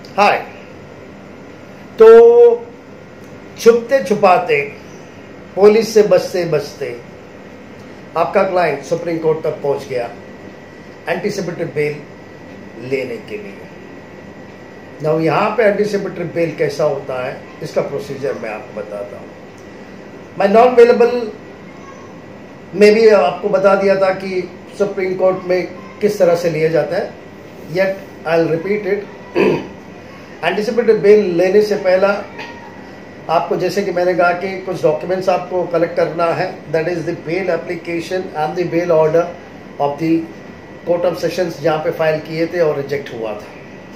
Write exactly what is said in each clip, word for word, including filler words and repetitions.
हाय। तो छुपते छुपाते, पुलिस से बचते बचते आपका क्लाइंट सुप्रीम कोर्ट तक पहुंच गया एंटीसिपेटरी बेल लेने के लिए। ना यहाँ पे एंटीसिपेटरी बेल कैसा होता है इसका प्रोसीजर मैं आपको बताता हूँ। मैं नॉन अवेलेबल में भी आपको बता दिया था कि सुप्रीम कोर्ट में किस तरह से लिया जाता है, yet I will repeat it. Anticipatory bail लेने से पहला आपको, जैसे कि मैंने कहा कि कुछ डॉक्यूमेंट्स आपको कलेक्ट करना है, that is the bail application and the bail order of the court of sessions जहाँ पे फाइल किए थे और रिजेक्ट हुआ था,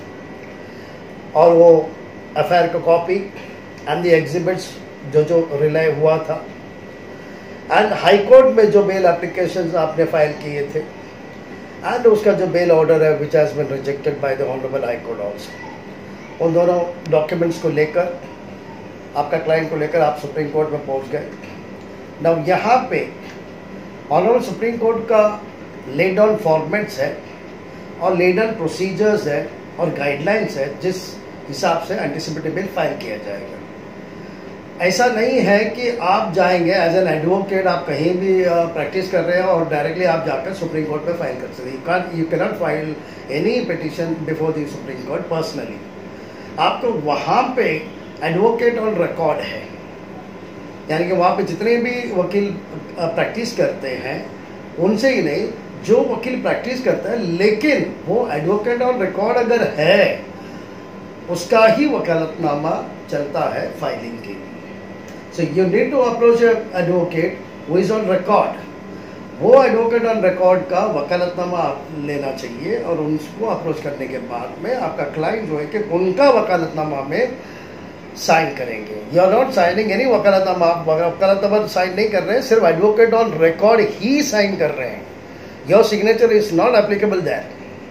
और वो एफ आई आर का कॉपी एंड द एग्जिबिट्स जो जो रिलाय हुआ था, एंड हाई कोर्ट में जो बेल एप्लीकेशंस आपने फाइल किए थे, एंड उसका जो बेल ऑर्डर है which has been rejected by the honourable high court also. उन दोनों डॉक्यूमेंट्स को लेकर, आपका क्लाइंट को लेकर आप सुप्रीम कोर्ट में पहुंच गए। नाउ यहाँ पे ऑनरेबल सुप्रीम कोर्ट का लेड डाउन फॉर्मेट्स है और लेड डाउन प्रोसीजर्स है और गाइडलाइंस है जिस हिसाब से एंटीसिपेटरी बेल फाइल किया जाएगा। ऐसा नहीं है कि आप जाएंगे एज एन एडवोकेट, आप कहीं भी प्रैक्टिस कर रहे हो और डायरेक्टली आप जाकर सुप्रीम कोर्ट में फाइल कर सकते। You can you can not file any petition before the supreme court personally. आपको वहाँ पे एडवोकेट ऑन रिकॉर्ड है, यानी कि वहाँ पे जितने भी वकील प्रैक्टिस करते हैं उनसे ही नहीं, जो वकील प्रैक्टिस करता है लेकिन वो एडवोकेट ऑन रिकॉर्ड अगर है उसका ही वकालतनामा चलता है फाइलिंग के लिए। So you need to approach advocate who is on record. वो एडवोकेट ऑन रिकॉर्ड का वकालतनामा लेना चाहिए और उनको अप्रोच करने के बाद में आपका क्लाइंट जो है कि उनका वकालतनामा में साइन करेंगे। You are not signing any वकालतनामा, आप वकालतनामा साइन नहीं कर रहे हैं, सिर्फ एडवोकेट ऑन रिकॉर्ड ही साइन कर रहे हैं। Your signature is not applicable that.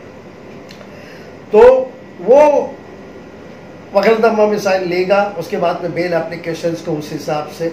तो वो वकालतनामा में साइन लेगा, उसके बाद में बेल एप्लीकेशंस को उस हिसाब से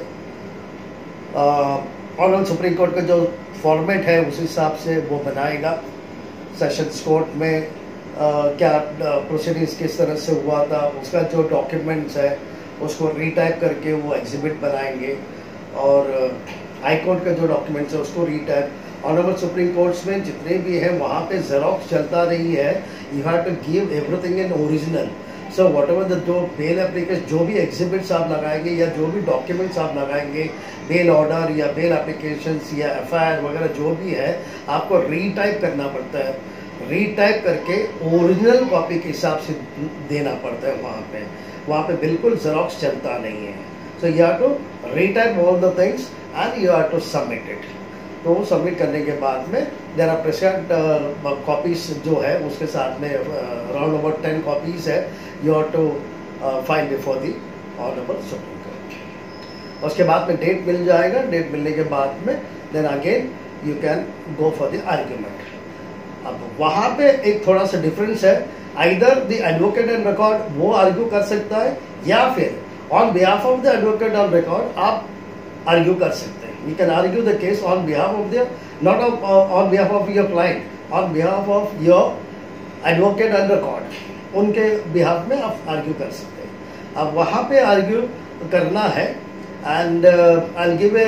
ऑनरेबल सुप्रीम कोर्ट का जो फॉर्मेट है उस हिसाब से वो बनाएगा। सेशंस कोर्ट में uh, क्या प्रोसीडिंग्स किस तरह से हुआ था, उसका जो डॉक्यूमेंट्स है उसको रीटाइप करके वो एग्जिबिट बनाएंगे, और हाई uh, कोर्ट का जो डॉक्यूमेंट्स है उसको रीटाइप। ऑनरेबल सुप्रीम कोर्ट्स में जितने भी हैं वहाँ पे जेरोक्स चलता रही है। You have to give everything in original. So whatever the जो बेल एप्लीकेशन, जो भी एग्जिबिट्स आप लगाएंगे या जो भी डॉक्यूमेंट्स आप लगाएंगे, बेल ऑर्डर या बेल एप्लीकेशंस या एफ आई आर वगैरह जो भी है, आपको रीटाइप करना पड़ता है। रीटाइप करके ओरिजिनल कॉपी के हिसाब से देना पड़ता है वहाँ पे। वहाँ पे बिल्कुल जेरोक्स चलता नहीं है। So you have to retype all the things and you have to submit it. तो सबमिट करने के बाद में देयर आर प्रेजेंट कॉपीज जो है उसके साथ में अराउंड अबाउट टेन कॉपीज है, you have to file before the honourable supreme court. उसके बाद में डेट मिल जाएगा। डेट मिलने के बाद में then again you can go for the argument. अब वहाँ पे एक थोड़ा सा डिफरेंस है, either the advocate on record वो आर्ग्यू कर सकता है या फिर on behalf of the advocate on record आप आर्ग्यू कर सकते हैं। You can argue the case on behalf of the, not of, uh, on behalf of your client, on behalf of your advocate on record, उनके behalf में आप argue कर सकते हैं। अब वहाँ पे argue करना है, and uh, I'll give a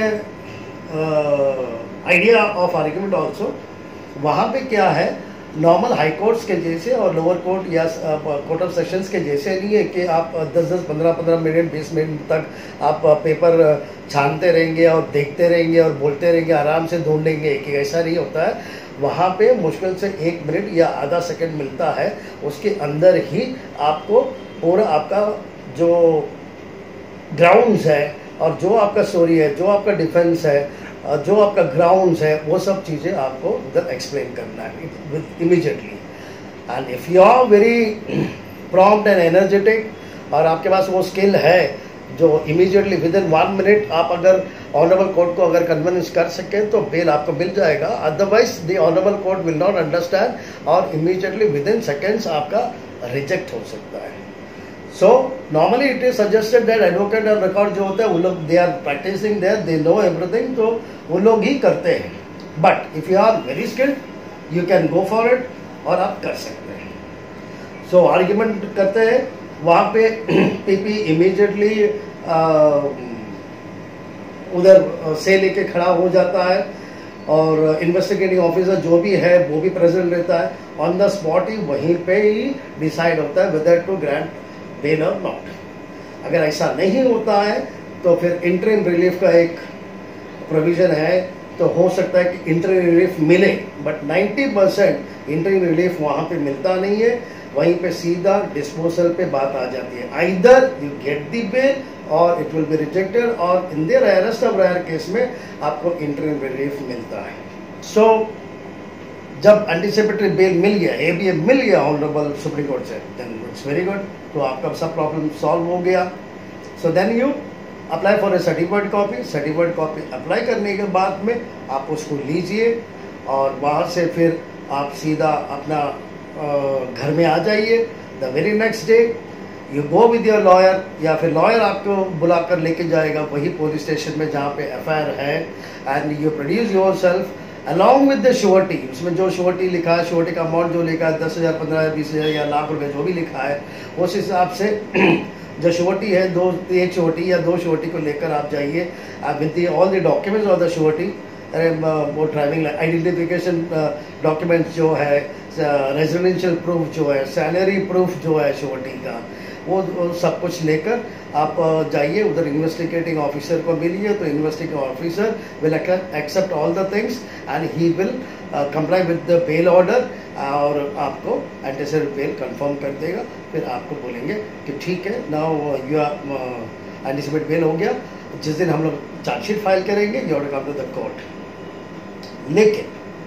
uh, idea of argument also। वहाँ पे क्या है, नॉर्मल हाई कोर्ट्स के जैसे और लोअर कोर्ट या कोर्ट ऑफ सेशंस के जैसे नहीं है कि आप दस दस पंद्रह पंद्रह मिनट बीस मिनट तक आप पेपर छानते रहेंगे और देखते रहेंगे और बोलते रहेंगे, आराम से ढूंढ लेंगे कि ऐसा नहीं होता है। वहाँ पे मुश्किल से एक मिनट या आधा सेकंड मिलता है, उसके अंदर ही आपको पूरा आपका जो ग्राउंड्स है और जो आपका स्टोरी है, जो आपका डिफेंस है, जो आपका ग्राउंड्स है, वो सब चीज़ें आपको उधर एक्सप्लेन करना है with immediately. And if you are very prompt and energetic और आपके पास वो स्किल है जो immediately within one minute आप अगर ऑनरेबल कोर्ट को अगर कन्विंस कर सकें तो बेल आपको मिल जाएगा। Otherwise the honourable court will not understand और इमीडिएटली विद इन सेकेंड्स आपका रिजेक्ट हो सकता है। So normally it is suggested that advocate on record जो होता है वो लोग they are practicing there, they know everything, तो वो लोग ही करते हैं। But if you are very skilled you can go for it और आप कर सकते हैं। सो आर्ग्यूमेंट करते हैं, वहाँ पे पीपी इमीडिएटली उधर से लेके खड़ा हो जाता है और इन्वेस्टिगेटिंग ऑफिसर जो भी है वो भी प्रेजेंट रहता है। ऑन द स्पॉट ही वहीं पे ही डिसाइड होता है वेदर टू ग्रांट बेल और नॉट। अगर ऐसा नहीं होता है तो फिर इंटरिम रिलीफ का एक प्रोविजन है, तो हो सकता है कि इंटरिम रिलीफ मिले, but ninety percent interim relief वहाँ पे मिलता नहीं है, वहीं पे सीधा डिस्पोजल पे बात आ जाती है। Either you get the bail और इट विल बी रिजेक्टेड, और in the rarest of rare case में आपको इंटरिम रिलीफ मिलता है। सो so, जब एंटिसिपेटरी बेल मिल गया, ए बी ए मिल गया ऑनरेबल सुप्रीम कोर्ट से, देन इट्स वेरी गुड, तो आपका सब प्रॉब्लम सॉल्व हो गया। So then you apply for a certified copy. Certified copy apply करने के बाद में आप उसको लीजिए और वहाँ से फिर आप सीधा अपना घर में आ जाइए। The very next day you go with your lawyer, या फिर लॉयर आपको बुलाकर लेके जाएगा वही पुलिस स्टेशन में जहाँ पे एफ आई आर है, and you produce yourself along with the surety. उसमें जो श्योरिटी लिखा है, श्योरिटी का अमाउंट जो लिखा है, दस हज़ार पंद्रह हज़ार बीस हज़ार या लाख रुपए जो भी लिखा है, उस हिसाब से जो श्योरिटी है, दो एक श्योरिटी या दो श्योरिटी को लेकर आप जाइए with all the documents of the surety. अरे वो ड्राइविंग आइडेंटिफिकेशन डॉक्यूमेंट्स जो है, रेजिडेंशियल प्रूफ जो है, सैलरी प्रूफ जो है श्योरिटी का, वो, वो सब कुछ लेकर आप जाइए उधर। इन्वेस्टिगेटिंग ऑफिसर को मिलिए, तो investigating officer will accept all the things and he will comply with the bail order, और आपको एंटिसिपेटरी बेल कंफर्म कर देगा। फिर आपको बोलेंगे कि ठीक है, now you are anticipatory bail हो गया। जिस दिन हम लोग चार्जशीट फाइल करेंगे, you have to come to the court. लेकिन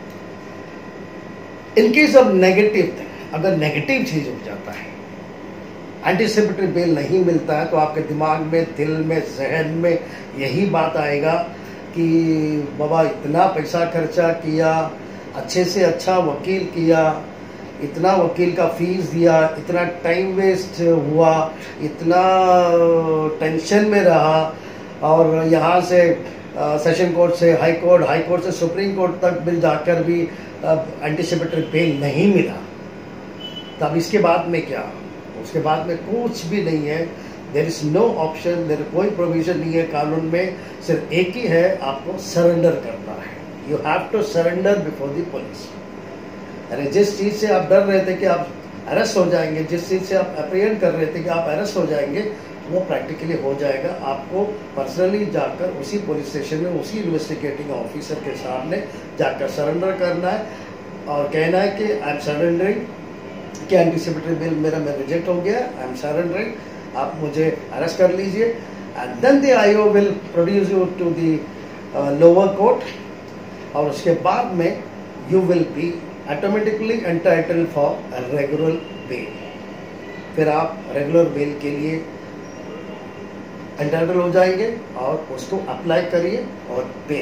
in case of negative thing, अगर नेगेटिव चीज हो जाता है, एंटिसिपेटरी बेल नहीं मिलता है, तो आपके दिमाग में, दिल में, जहन में यही बात आएगा कि बाबा इतना पैसा खर्चा किया, अच्छे से अच्छा वकील किया, इतना वकील का फीस दिया, इतना टाइम वेस्ट हुआ, इतना टेंशन में रहा, और यहाँ से सेशन कोर्ट से हाई कोर्ट, हाई कोर्ट से सुप्रीम कोर्ट तक भी जाकर भी एंटिसिपेटरी बेल नहीं मिला। तब इसके बाद में क्या? उसके बाद में कुछ भी नहीं है। There is no option, there कोई प्रोविजन नहीं है कानून में, सिर्फ एक ही है, आपको सरेंडर करना है। You have to surrender before the police. यानी जिस चीज से आप डर रहे थे कि आप अरेस्ट हो जाएंगे, जिस चीज से आप अप्रिहेंड कर रहे थे कि आप अरेस्ट हो जाएंगे, वो प्रैक्टिकली हो जाएगा। आपको पर्सनली जाकर उसी पुलिस स्टेशन में, उसी इन्वेस्टिगेटिंग ऑफिसर के सामने जाकर सरेंडर करना है और कहना है कि आई एम सरेंडरिंग, कि एंटिसिपेटरी बेल मेरा मैं रिजेक्ट हो गया, आई एम सरेंडरिंग, आप मुझे अरेस्ट कर लीजिए। And then the I O will produce you to the lower court, और उसके बाद में you will be automatically entitled for regular bail. फिर आप रेगुलर बेल के लिए एंटाइटल हो जाएंगे और उसको अप्लाई करिए और पे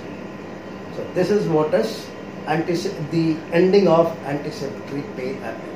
लीजिए। So this is what is the ending of anticipatory bail application.